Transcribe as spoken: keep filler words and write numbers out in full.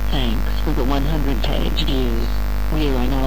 Thanks for the one hundred page views. We are not